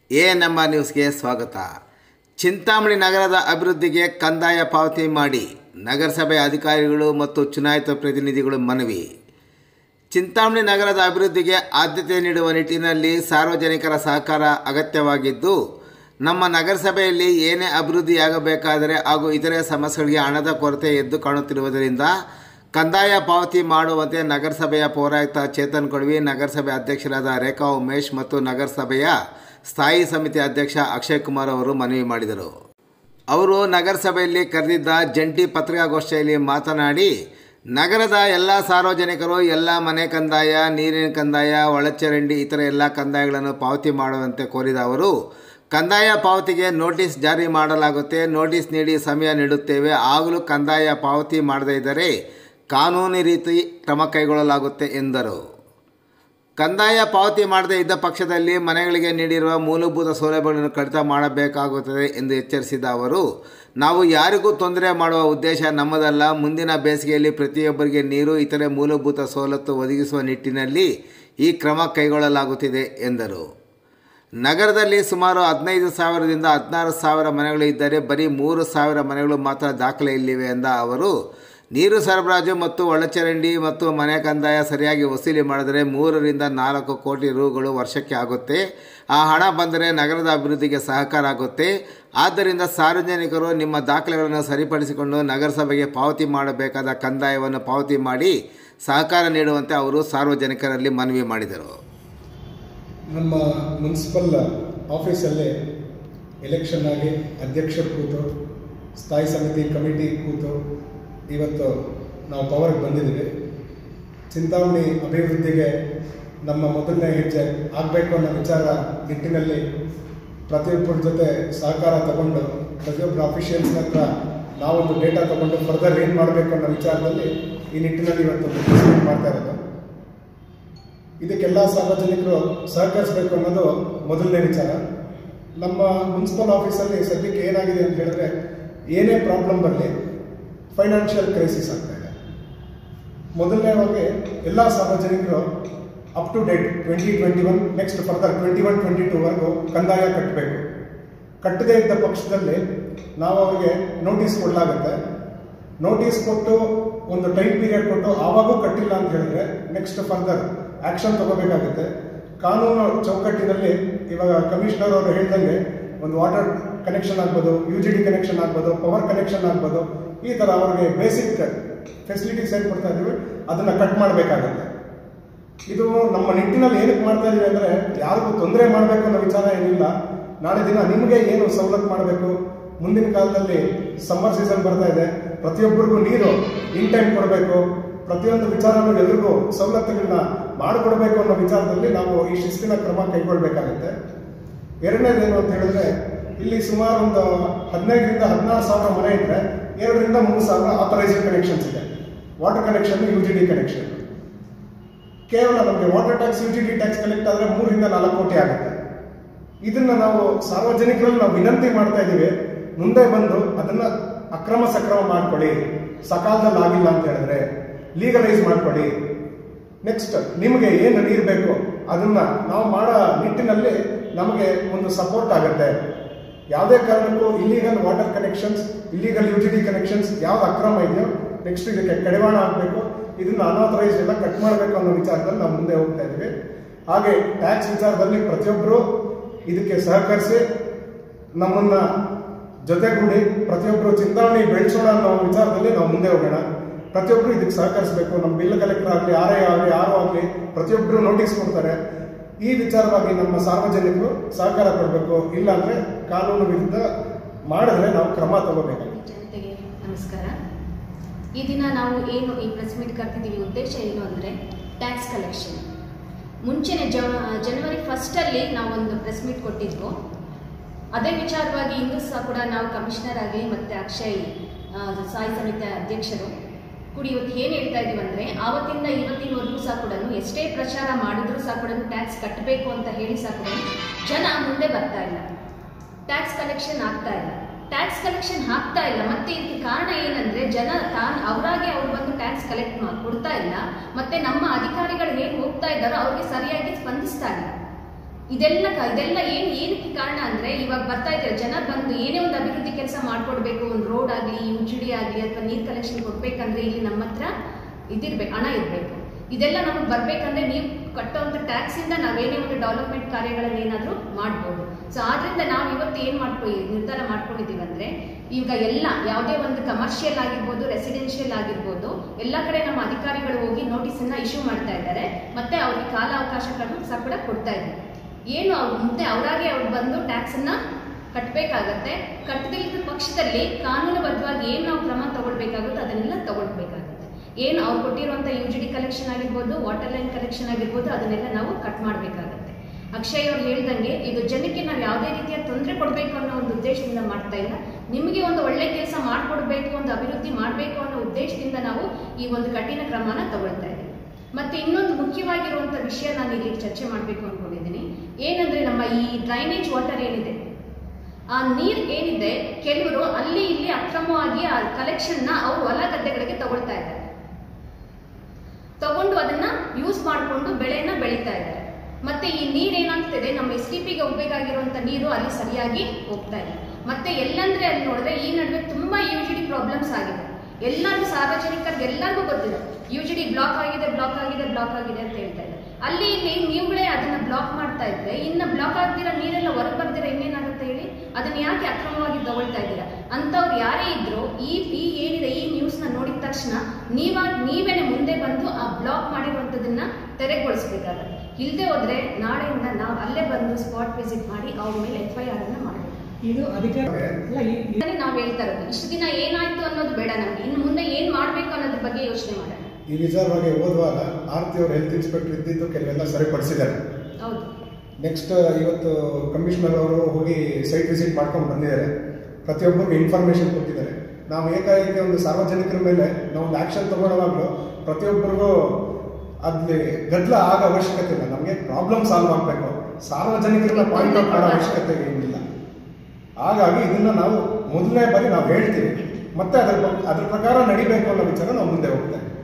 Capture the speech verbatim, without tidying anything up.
ANMR ನ್ಯೂಸ್ಗೆ ಸ್ವಾಗತ. ಚಿಂತಾಮಣಿ ನಗರದ ಅಭಿವೃದ್ಧಿಗೆ ಕಂದಾಯ ಪಾವತಿ ಮಾಡಿ ನಗರಸಭೆ ಅಧಿಕಾರಿಗಳು ಮತ್ತು ಚುನಾಯಿತ ಪ್ರತಿನಿಧಿಗಳು ಮನವಿ. ಚಿಂತಾಮಣಿ ನಗರದ ಅಭಿವೃದ್ಧಿಗೆ ಆದ್ಯತೆ ನೀಡುವ ನಿಟ್ಟಿನಲ್ಲಿ ಸಾರ್ವಜನಿಕರ ಸಹಕಾರ ಅಗತ್ಯವಾಗಿದ್ದು, ನಮ್ಮ ನಗರಸಭೆಯಲ್ಲಿ ಏನೇ ಅಭಿವೃದ್ಧಿಯಾಗಬೇಕಾದರೆ ಹಾಗೂ ಇತರೆ ಸಮಸ್ಯೆಗಳಿಗೆ ಹಣದ ಕೊರತೆ ಎದ್ದು ಕಾಣುತ್ತಿರುವುದರಿಂದ ಕಂದಾಯ ಪಾವತಿ ಮಾಡುವಂತೆ ನಗರಸಭೆಯ ಪೌರಾಯುಕ್ತ ಚೇತನ್ ಕೊಡ್ವಿ, ನಗರಸಭೆ ಅಧ್ಯಕ್ಷರಾದ ರೇಖಾ ಉಮೇಶ್ ಮತ್ತು ನಗರಸಭೆಯ ಸ್ಥಾಯಿ ಸಮಿತಿ ಅಧ್ಯಕ್ಷ ಅಕ್ಷಯ್ ಕುಮಾರ್ ಅವರು ಮನವಿ ಮಾಡಿದರು. ಅವರು ನಗರಸಭೆಯಲ್ಲಿ ಕರೆದಿದ್ದ ಜಂಟಿ ಪತ್ರಿಕಾಗೋಷ್ಠಿಯಲ್ಲಿ ಮಾತನಾಡಿ, ನಗರದ ಎಲ್ಲ ಸಾರ್ವಜನಿಕರು ಎಲ್ಲ ಮನೆ ಕಂದಾಯ, ನೀರಿನ ಕಂದಾಯ, ಒಳಚರಂಡಿ ಇತರ ಎಲ್ಲ ಕಂದಾಯಗಳನ್ನು ಪಾವತಿ ಮಾಡುವಂತೆ ಕೋರಿದ ಅವರು, ಕಂದಾಯ ಪಾವತಿಗೆ ನೋಟಿಸ್ ಜಾರಿ ಮಾಡಲಾಗುತ್ತೆ, ನೋಟಿಸ್ ನೀಡಿ ಸಮಯ ನೀಡುತ್ತೇವೆ, ಆಗಲೂ ಕಂದಾಯ ಪಾವತಿ ಮಾಡದೇ ಇದ್ದರೆ ಕಾನೂನು ರೀತಿ ಕ್ರಮ ಕೈಗೊಳ್ಳಲಾಗುತ್ತೆ ಎಂದರು. ಕಂದಾಯ ಪಾವತಿ ಮಾಡದೇ ಇದ್ದ ಪಕ್ಷದಲ್ಲಿ ಮನೆಗಳಿಗೆ ನೀಡಿರುವ ಮೂಲಭೂತ ಸೌಲಭ್ಯಗಳನ್ನು ಕಡಿತ ಮಾಡಬೇಕಾಗುತ್ತದೆ ಎಂದು ಎಚ್ಚರಿಸಿದ ಅವರು, ನಾವು ಯಾರಿಗೂ ತೊಂದರೆ ಮಾಡುವ ಉದ್ದೇಶ ನಮ್ಮದಲ್ಲ. ಮುಂದಿನ ಬೇಸಿಗೆಯಲ್ಲಿ ಪ್ರತಿಯೊಬ್ಬರಿಗೆ ನೀರು, ಇತರೆ ಮೂಲಭೂತ ಸವಲತ್ತು ಒದಗಿಸುವ ನಿಟ್ಟಿನಲ್ಲಿ ಈ ಕ್ರಮ ಕೈಗೊಳ್ಳಲಾಗುತ್ತಿದೆ ಎಂದರು. ನಗರದಲ್ಲಿ ಸುಮಾರು ಹದಿನೈದು ಸಾವಿರದಿಂದ ಹದಿನಾರು ಸಾವಿರ ಮನೆಗಳು ಇದ್ದರೆ ಬರೀ ಮೂರು ಸಾವಿರ ಮನೆಗಳು ಮಾತ್ರ ದಾಖಲೆಯಲ್ಲಿವೆ ಎಂದ ಅವರು, ನೀರು ಸರಬರಾಜು ಮತ್ತು ಒಳಚರಂಡಿ ಮತ್ತು ಮನೆ ಕಂದಾಯ ಸರಿಯಾಗಿ ವಸೂಲಿ ಮಾಡಿದರೆ ಮೂರರಿಂದ ನಾಲ್ಕು ಕೋಟಿ ರೂಗಳು ವರ್ಷಕ್ಕೆ ಆಗುತ್ತೆ. ಆ ಹಣ ಬಂದರೆ ನಗರದ ಅಭಿವೃದ್ಧಿಗೆ ಸಹಕಾರ ಆಗುತ್ತೆ. ಆದ್ದರಿಂದ ಸಾರ್ವಜನಿಕರು ನಿಮ್ಮ ದಾಖಲೆಗಳನ್ನು ಸರಿಪಡಿಸಿಕೊಂಡು ನಗರಸಭೆಗೆ ಪಾವತಿ ಮಾಡಬೇಕಾದ ಕಂದಾಯವನ್ನು ಪಾವತಿ ಮಾಡಿ ಸಹಕಾರ ನೀಡುವಂತೆ ಅವರು ಸಾರ್ವಜನಿಕರಲ್ಲಿ ಮನವಿ ಮಾಡಿದರು. ನಮ್ಮ ಮುನ್ಸಿಪಲ್ ಆಫೀಸಲ್ಲೇ ಎಲೆಕ್ಷನ್ ಆಗಿ ಅಧ್ಯಕ್ಷರು ಕೂತು, ಸ್ಥಾಯಿ ಸಮಿತಿ ಕಮಿಟಿ ಕೂತು ಇವತ್ತು ನಾವು ಪವರ್ಗೆ ಬಂದಿದ್ದೀವಿ. ಚಿಂತಾಮಣಿ ಅಭಿವೃದ್ಧಿಗೆ ನಮ್ಮ ಮೊದಲನೇ ಹೆಜ್ಜೆ ಆಗಬೇಕು ಅನ್ನೋ ವಿಚಾರ ನಿಟ್ಟಿನಲ್ಲಿ ಪ್ರತಿಯೊಬ್ಬರ ಜೊತೆ ಸಹಕಾರ ತಗೊಂಡು ಪ್ರತಿಯೊಬ್ಬರ ಅಫಿಷಿಯಲ್ಸ್ ಹತ್ರ ನಾವೊಂದು ಡೇಟಾ ತಗೊಂಡು ಫರ್ದರ್ ಏನು ಮಾಡಬೇಕು ಅನ್ನೋ ವಿಚಾರದಲ್ಲಿ ಈ ನಿಟ್ಟಿನಲ್ಲಿ ಇವತ್ತು ಡಿಸ್ಕಸ್ ಮಾಡ್ತಾ ಇರೋದು. ಇದಕ್ಕೆಲ್ಲ ಸಾರ್ವಜನಿಕರು ಸಹಕರಿಸಬೇಕು ಅನ್ನೋದು ಮೊದಲನೇ ವಿಚಾರ. ನಮ್ಮ ಮುನ್ಸಿಪಲ್ ಆಫೀಸಲ್ಲಿ ಸದ್ಯಕ್ಕೆ ಏನಾಗಿದೆ ಅಂತ ಹೇಳಿದ್ರೆ, ಏನೇ ಪ್ರಾಬ್ಲಮ್ ಬರಲಿ ಫೈನಾನ್ಷಿಯಲ್ ಕ್ರೈಸಿಸ್ ಆಗ್ತಾ ಇದೆ. ಮೊದಲನೇವಾಗಿ ಎಲ್ಲ ಸಾರ್ವಜನಿಕರು up to date twenty twenty one next further twenty one twenty ಟೂವರೆಗೂ ಕಂದಾಯ ಕಟ್ಟಬೇಕು. ಕಟ್ಟದೇ ಇದ್ದ ಪಕ್ಷದಲ್ಲಿ ನಾವು ಅವರಿಗೆ ನೋಟಿಸ್ ಕೊಡಲಾಗುತ್ತೆ. ನೋಟಿಸ್ ಕೊಟ್ಟು ಒಂದು ಟೈಮ್ ಪೀರಿಯಡ್ ಕೊಟ್ಟು ಆವಾಗೂ ಕಟ್ಟಿಲ್ಲ ಅಂತ ಹೇಳಿದ್ರೆ ನೆಕ್ಸ್ಟ್ ಫರ್ದರ್ ಆಕ್ಷನ್ ತಗೋಬೇಕಾಗುತ್ತೆ. ಕಾನೂನು ಚೌಕಟ್ಟಿನಲ್ಲಿ ಇವಾಗ ಕಮಿಷನರ್ ಅವರು ಹೇಳ್ದಂಗೆ ಒಂದು ವಾಟರ್ ಕನೆಕ್ಷನ್ ಆಗ್ಬೋದು, ಯು ಜಿ ಡಿ ಕನೆಕ್ಷನ್ ಆಗ್ಬೋದು, ಪವರ್ ಕನೆಕ್ಷನ್ ಆಗ್ಬೋದು, ಈ ಥರ ಅವ್ರಿಗೆ ಬೇಸಿಕ್ ಫೆಸಿಲಿಟೀಸ್ ಏನು ಕೊಡ್ತಾ ಇದ್ದೀವಿ ಅದನ್ನು ಕಟ್ ಮಾಡಬೇಕಾಗುತ್ತೆ. ಇದು ನಮ್ಮ ನಿಟ್ಟಿನಲ್ಲಿ ಏನಕ್ಕೆ ಮಾಡ್ತಾ ಇದೀವಿ ಅಂದರೆ, ಯಾರಿಗೂ ತೊಂದರೆ ಮಾಡಬೇಕು ಅನ್ನೋ ವಿಚಾರ ಏನಿಲ್ಲ. ನಾಳೆ ದಿನ ನಿಮಗೆ ಏನು ಸವಲತ್ತು ಮಾಡಬೇಕು, ಮುಂದಿನ ಕಾಲದಲ್ಲಿ ಸಮ್ಮರ್ ಸೀಸನ್ ಬರ್ತಾ ಇದೆ, ಪ್ರತಿಯೊಬ್ಬರಿಗೂ ನೀರು ಇನ್ ಟೈಮ್ ಕೊಡಬೇಕು, ಪ್ರತಿಯೊಂದು ವಿಚಾರನೂ ಎಲ್ರಿಗೂ ಸವಲತ್ತುಗಳನ್ನ ಮಾಡಿಕೊಡ್ಬೇಕು ಅನ್ನೋ ವಿಚಾರದಲ್ಲಿ ನಾವು ಈ ಶಿಸ್ತಿನ ಕ್ರಮ ಕೈಗೊಳ್ಳಬೇಕಾಗುತ್ತೆ. ಎರಡನೇದೇನು ಅಂತ ಹೇಳಿದ್ರೆ, ಇಲ್ಲಿ ಸುಮಾರು ಒಂದು ಹದಿನೈದರಿಂದ ಹದಿನಾರು ಸಾವಿರ ಮನೆ ಇದ್ರೆ ಎರಡರಿಂದ ಮೂರು ಸಾವಿರ ಆಥರೈಸ್ಡ್ ಕನೆಕ್ಷನ್ಸ್ ಇದೆ. Water connection, U G D connection. ಕೇವಲ ನಮಗೆ water tax, U G D tax collect ಆದರೆ ಮೂರರಿಂದ ನಾಲ್ಕು ಕೋಟಿ ಆಗುತ್ತೆ. ಇದನ್ನ ನಾವು ಸಾರ್ವಜನಿಕರಲ್ಲಿ ನಾವು ವಿನಂತಿ ಮಾಡ್ತಾ ಇದ್ದೀವಿ, ಮುಂದೆ ಬಂದು ಅದನ್ನ ಅಕ್ರಮ ಸಕ್ರಮ ಮಾಡ್ಕೊಳ್ಳಿ. ಸಕಾಲದಲ್ಲಿ ಆಗಿಲ್ಲ ಅಂತ ಹೇಳಿದ್ರೆ ಲೀಗಲೈಸ್ ಮಾಡ್ಕೊಳ್ಳಿ. ನೆಕ್ಸ್ಟ್ ನಿಮಗೆ ಏನು ನೀರು ಬೇಕು ಅದನ್ನ ನಾವು ಮಾಡೋ ನಿಟ್ಟಿನಲ್ಲಿ ನಮಗೆ ಒಂದು ಸಪೋರ್ಟ್ ಆಗುತ್ತೆ. ಯಾವುದೇ ಕಾರಣಕ್ಕೂ illegal water connections, illegal U G D connections ಯಾವ್ದು ಅಕ್ರಮ ಇದೆಯೋ ನೆಕ್ಸ್ಟ್ ಇದಕ್ಕೆ ಕಡಿವಾಣ ಆಗಬೇಕು. ಇದನ್ನ ಅನಾಥರೈಸ್ ಎಲ್ಲ ಕಟ್ ಮಾಡಬೇಕು ಅನ್ನೋ ವಿಚಾರದಲ್ಲಿ ನಾವು ಮುಂದೆ ಹೋಗ್ತಾ ಇದ್ದೀವಿ. ಹಾಗೆ ಟ್ಯಾಕ್ಸ್ ವಿಚಾರದಲ್ಲಿ ಪ್ರತಿಯೊಬ್ಬರು ಇದಕ್ಕೆ ಸಹಕರಿಸಿ ನಮ್ಮನ್ನ ಜೊತೆಗೂಡಿ ಪ್ರತಿಯೊಬ್ಬರು ಚಿಂತಾಮಣಿ ಬೆಳೆಸೋಣ ಅನ್ನೋ ವಿಚಾರದಲ್ಲಿ ನಾವು ಮುಂದೆ ಹೋಗೋಣ. ಪ್ರತಿಯೊಬ್ಬರು ಇದಕ್ಕೆ ಸಹಕರಿಸಬೇಕು. ನಮ್ಮ ಬಿಲ್ ಕಲೆಕ್ಟರ್ ಆಗಲಿ, ಆರ್ ಐ ಆಗಲಿ, ಯಾರು ಆಗಲಿ ಪ್ರತಿಯೊಬ್ಬರು ನೋಟಿಸ್ ಕೊಡ್ತಾರೆ. ಈ ವಿಚಾರವಾಗಿ ನಮ್ಮ ಸಾರ್ವಜನಿಕರು ಸಹಕಾರ ಕೊಡಬೇಕು. ಇಲ್ಲಾಂದ್ರೆ ಕಾನೂನು ವಿರುದ್ಧ ಮಾಡಿದ್ರೆ ನಾವು ಕ್ರಮ ತಗೋಬೇಕಾಗುತ್ತೆ. ಜನತೆಗೆ ನಮಸ್ಕಾರ. ಈ ದಿನ ನಾವು ಏನು ಈ ಪ್ರೆಸ್ ಮೀಟ್ ಕರೆದಿದ್ದೀವಿ, ಉದ್ದೇಶ ಏನು ಅಂದರೆ ಟ್ಯಾಕ್ಸ್ ಕಲೆಕ್ಷನ್. ಮುಂಚೆನೆ ಜನವರಿ ಫಸ್ಟಲ್ಲಿ ನಾವೊಂದು ಪ್ರೆಸ್ ಮೀಟ್ ಕೊಟ್ಟಿದ್ವು. ಅದೇ ವಿಚಾರವಾಗಿ ಇಂದು ಸಹ ಕೂಡ ನಾವು ಕಮಿಷನರ್ ಆಗಿ ಮತ್ತು ಅಕ್ಷಯ್ ಸ್ಥಾಯಿ ಸಮಿತಿ ಅಧ್ಯಕ್ಷರು ಕೂಡಿ ಇವತ್ತು ಏನು ಹೇಳ್ತಾ ಇದೀವಿ ಅಂದರೆ, ಆವತ್ತಿಂದ ಇವತ್ತಿನವರೆಗೂ ಸಹ ಕೂಡ ಎಷ್ಟೇ ಪ್ರಚಾರ ಮಾಡಿದ್ರು ಸಹ ಕೂಡ ಟ್ಯಾಕ್ಸ್ ಕಟ್ಟಬೇಕು ಅಂತ ಹೇಳಿ ಸಹ ಕೂಡ ಜನ ಮುಂದೆ ಬರ್ತಾ ಇಲ್ಲ, ಟ್ಯಾಕ್ಸ್ ಕಲೆಕ್ಷನ್ ಆಗ್ತಾ ಇಲ್ಲ. ಟ್ಯಾಕ್ಸ್ ಕಲೆಕ್ಷನ್ ಆಗ್ತಾ ಇಲ್ಲ. ಮತ್ತೆ ಇದಕ್ಕೆ ಕಾರಣ ಏನಂದ್ರೆ, ಜನ ತಾನು ಅವರಾಗೆ ಅವ್ರು ಬಂದು ಟ್ಯಾಕ್ಸ್ ಕಲೆಕ್ಟ್ ಕೊಡ್ತಾ ಇಲ್ಲ. ಮತ್ತೆ ನಮ್ಮ ಅಧಿಕಾರಿಗಳು ಹೇಗೆ ಹೋಗ್ತಾ ಇದ್ದಾರೋ ಅವ್ರಿಗೆ ಸರಿಯಾಗಿ ಸ್ಪಂದಿಸ್ತಾ ಇಲ್ಲ. ಇದೆಲ್ಲ ಇದೆಲ್ಲ ಏನು ಏನಕ್ಕೆ ಕಾರಣ ಅಂದರೆ ಇವಾಗ ಬರ್ತಾ ಇದ್ದಾರೆ ಜನ ಬಂದು ಏನೇ ಒಂದು ಅಭಿವೃದ್ಧಿ ಕೆಲಸ ಮಾಡ್ಕೊಡ್ಬೇಕು, ಒಂದು ರೋಡ್ ಆಗಲಿ, ಯು ಜಿ ಡಿ ಆಗಲಿ ಅಥವಾ ನೀರು ಕಲೆಕ್ಷನ್ ಕೊಡ್ಬೇಕಂದ್ರೆ ಇಲ್ಲಿ ನಮ್ಮ ಹತ್ರ ಇದಿರ್ಬೇಕು, ಹಣ ಇರಬೇಕು. ಇದೆಲ್ಲ ನಮಗೆ ಬರಬೇಕಂದ್ರೆ ನೀವು ಕಟ್ಟೋವಂಥ ಟ್ಯಾಕ್ಸಿಂದ ನಾವೇನೇ ಒಂದು ಡೆವಲಪ್ಮೆಂಟ್ ಕಾರ್ಯಗಳನ್ನು ಏನಾದರೂ ಮಾಡ್ಬೋದು. ಸೊ ಆದ್ದರಿಂದ ನಾವು ಇವತ್ತು ಏನು ಮಾಡ್ಕೊ ನಿರ್ಧಾರ ಮಾಡ್ಕೊಂಡಿದ್ದೀವಿ ಅಂದರೆ ಈಗ ಎಲ್ಲ ಯಾವುದೇ ಒಂದು ಕಮರ್ಷಿಯಲ್ ಆಗಿರ್ಬೋದು, ರೆಸಿಡೆನ್ಷಿಯಲ್ ಆಗಿರ್ಬೋದು, ಎಲ್ಲ ಕಡೆ ನಮ್ಮ ಅಧಿಕಾರಿಗಳು ಹೋಗಿ ನೋಟಿಸನ್ನು ಇಶ್ಯೂ ಮಾಡ್ತಾ ಇದ್ದಾರೆ. ಮತ್ತೆ ಅವ್ರಿಗೆ ಕಾಲಾವಕಾಶಗಳನ್ನು ಸಹ ಕೂಡ ಕೊಡ್ತಾ ಇದ್ದಾರೆ. ಏನು ಅವ್ರು ಮುಂದೆ ಅವರಾಗೆ ಅವ್ರು ಬಂದು ಟ್ಯಾಕ್ಸನ್ನು ಕಟ್ಟಬೇಕಾಗತ್ತೆ. ಕಟ್ಟದಿದ್ದ ಪಕ್ಷದಲ್ಲಿ ಕಾನೂನುಬದ್ಧವಾಗಿ ಏನು ನಾವು ಕ್ರಮ ತಗೊಳ್ಬೇಕಾಗುತ್ತೆ ಅದನ್ನೆಲ್ಲ ತಗೊಳ್ಬೇಕಾಗುತ್ತೆ. ಏನು ಅವ್ರು ಕೊಟ್ಟಿರುವಂಥ ಯು ಜಿ ಡಿ ಕಲೆಕ್ಷನ್ ಆಗಿರ್ಬೋದು, ವಾಟರ್ ಲೈನ್ ಕಲೆಕ್ಷನ್ ಆಗಿರ್ಬೋದು, ಅದನ್ನೆಲ್ಲ ನಾವು ಕಟ್ ಮಾಡಬೇಕಾಗತ್ತೆ. ಅಕ್ಷಯ್ ಅವ್ರು ಹೇಳ್ದಂಗೆ ಇದು ಜನಕ್ಕೆ ನಾವು ಯಾವುದೇ ರೀತಿಯ ತೊಂದರೆ ಕೊಡಬೇಕು ಅನ್ನೋ ಒಂದು ಉದ್ದೇಶದಿಂದ ಮಾಡ್ತಾ ಇಲ್ಲ. ನಿಮಗೆ ಒಂದು ಒಳ್ಳೆ ಕೆಲಸ ಮಾಡಿಕೊಡ್ಬೇಕು, ಒಂದು ಅಭಿವೃದ್ಧಿ ಮಾಡಬೇಕು ಅನ್ನೋ ಉದ್ದೇಶದಿಂದ ನಾವು ಈ ಒಂದು ಕಠಿಣ ಕ್ರಮನ ತಗೊಳ್ತಾ ಇದ್ದೀವಿ. ಮತ್ತೆ ಇನ್ನೊಂದು ಮುಖ್ಯವಾಗಿರುವಂಥ ವಿಷಯ ನಾನು ಇಲ್ಲಿ ಚರ್ಚೆ ಮಾಡಬೇಕು ಅಂದ್ಕೊಂಡಿದ್ದೀನಿ. ಏನಂದ್ರೆ ನಮ್ಮ ಈ ಡ್ರೈನೇಜ್ ವಾಟರ್ ಏನಿದೆ, ಆ ನೀರು ಏನಿದೆ ಕೆಲವರು ಅಲ್ಲಿ ಇಲ್ಲಿ ಅಕ್ರಮವಾಗಿ ಆ ಕಲೆಕ್ಷನ್ನ ಅವರು ಹೊಲ ಗದ್ದೆಗಳಿಗೆ ತಗೊಳ್ತಾ ಇದ್ದಾರೆ. ತಗೊಂಡು ಅದನ್ನ ಯೂಸ್ ಮಾಡಿಕೊಂಡು ಬೆಳೆಯನ್ನ ಬೆಳೀತಾ ಇದ್ದಾರೆ. ಮತ್ತೆ ಈ ನೀರು ಏನಾಗ್ತಿದೆ, ನಮ್ಮ ಎಸ್ ಟಿ ಪಿಗೆ ಹೋಗ್ಬೇಕಾಗಿರುವಂತ ನೀರು ಅಲ್ಲಿ ಸರಿಯಾಗಿ ಹೋಗ್ತಾ ಇಲ್ಲ. ಮತ್ತೆ ಎಲ್ಲಂದ್ರೆ ಅಲ್ಲಿ ನೋಡಿದ್ರೆ ಈ ನಡುವೆ ತುಂಬಾ ಯು ಜಿ ಡಿ ಪ್ರಾಬ್ಲಮ್ಸ್ ಆಗಿದೆ. ಎಲ್ಲರಿಗೂ ಸಾರ್ವಜನಿಕರಿಗೆ ಎಲ್ಲರಿಗೂ ಗೊತ್ತಿದೆ ಯು ಜಿ ಡಿ ಬ್ಲಾಕ್ ಆಗಿದೆ ಬ್ಲಾಕ್ ಆಗಿದೆ ಬ್ಲಾಕ್ ಆಗಿದೆ ಅಂತ ಹೇಳ್ತಾ ಇದ್ದಾರೆ. ಅಲ್ಲಿ ಇಲ್ಲಿ ನೀವುಗಳೇ ಅದನ್ನ ಬ್ಲಾಕ್ ಮಾಡ್ತಾ ಇದ್ರೆ ಇನ್ನು ಬ್ಲಾಕ್ ಆಗ್ದಿರ ನೀರೆಲ್ಲ ಹೊರಗೆ ಬರ್ದಿರ ಇನ್ನೇನಾಗುತ್ತೆ ಹೇಳಿ? ಅದನ್ನ ಯಾಕೆ ಅಕ್ರಮವಾಗಿ ತಗೊಳ್ತಾ ಇದ್ದೀರಾ? ಅಂತವ್ರು ಯಾರೇ ಇದ್ರು ಈ ಈ ಏನಿದೆ ಈ ನ್ಯೂಸ್ ನ ನೋಡಿದ ತಕ್ಷಣ ನೀವಾಗ ನೀವೇನೆ ಮುಂದೆ ಬಂದು ಆ ಬ್ಲಾಕ್ ಮಾಡಿರುವಂತದನ್ನ ತೆರೆಗೊಳಿಸಬೇಕಾಗುತ್ತೆ. ಇಲ್ಲದೆ ಹೋದ್ರೆ ನಾಳೆಯಿಂದ ನಾವು ಅಲ್ಲೇ ಬಂದು ಸ್ಪಾಟ್ ವಿಸಿಟ್ ಮಾಡಿ ಅವ್ರ ಮೇಲೆ ಎಫ್ ಐ ಆರ್ ಅನ್ನ ಮಾಡಬೇಕು. ಇದು ಅಧಿಕಾರ ನಾವು ಹೇಳ್ತಾ ಇರೋದು ಇಷ್ಟು ದಿನ ಏನಾಯ್ತು ಅನ್ನೋದು ಬೇಡ, ನಮ್ಗೆ ಇನ್ನು ಮುಂದೆ ಏನ್ ಮಾಡ್ಬೇಕು ಅನ್ನೋದ್ರ ಬಗ್ಗೆ ಯೋಚನೆ ಮಾಡೋಣ. ಈ ವಿಚಾರವಾಗಿ ಹೋದ್ವಾಗ ಆರ್ತಿ ಅವರು ಹೆಲ್ತ್ ಇನ್ಸ್ಪೆಕ್ಟರ್ ಇದ್ದಿದ್ದು ಕೆಲವೆಲ್ಲ ಸರಿಪಡಿಸಿದ್ದಾರೆ. ಹೌದು. ನೆಕ್ಸ್ಟ್ ಇವತ್ತು ಕಮಿಷನರ್ ಅವರು ಹೋಗಿ ಸೈಟ್ ವಿಸಿಟ್ ಮಾಡ್ಕೊಂಡು ಬಂದಿದ್ದಾರೆ. ಪ್ರತಿಯೊಬ್ಬರಿಗೂ ಇನ್ಫಾರ್ಮೇಶನ್ ಕೊಟ್ಟಿದ್ದಾರೆ. ನಾವು ಏಕಾಏಕಿ ಒಂದು ಸಾರ್ವಜನಿಕರ ಮೇಲೆ ನಾವು ಒಂದು ಆಕ್ಷನ್ ತಗೊಳ್ಳುವಾಗಲೂ ಪ್ರತಿಯೊಬ್ಬರಿಗೂ ಅಲ್ಲಿ ಗದ್ದಲ ಆಗೋ ಅವಶ್ಯಕತೆ ಇಲ್ಲ. ನಮಗೆ ಪ್ರಾಬ್ಲಮ್ ಸಾಲ್ವ್ ಆಗಬೇಕು, ಸಾರ್ವಜನಿಕರನ್ನ ಪಾಯಿಂಟ್ ಔಟ್ ಮಾಡೋ ಅವಶ್ಯಕತೆ ಏನಿಲ್ಲ. ಹಾಗಾಗಿ ಇದನ್ನ ನಾವು ಮೊದಲನೇ ಬಾರಿ ನಾವು ಹೇಳ್ತೀವಿ, ಮತ್ತೆ ಅದ್ರ ಅದ್ರ ಪ್ರಕಾರ ನಡಿಬೇಕು ಅನ್ನೋ ವಿಚಾರ ನಾವು ಮುಂದೆ ಹೋಗ್ತೇವೆ.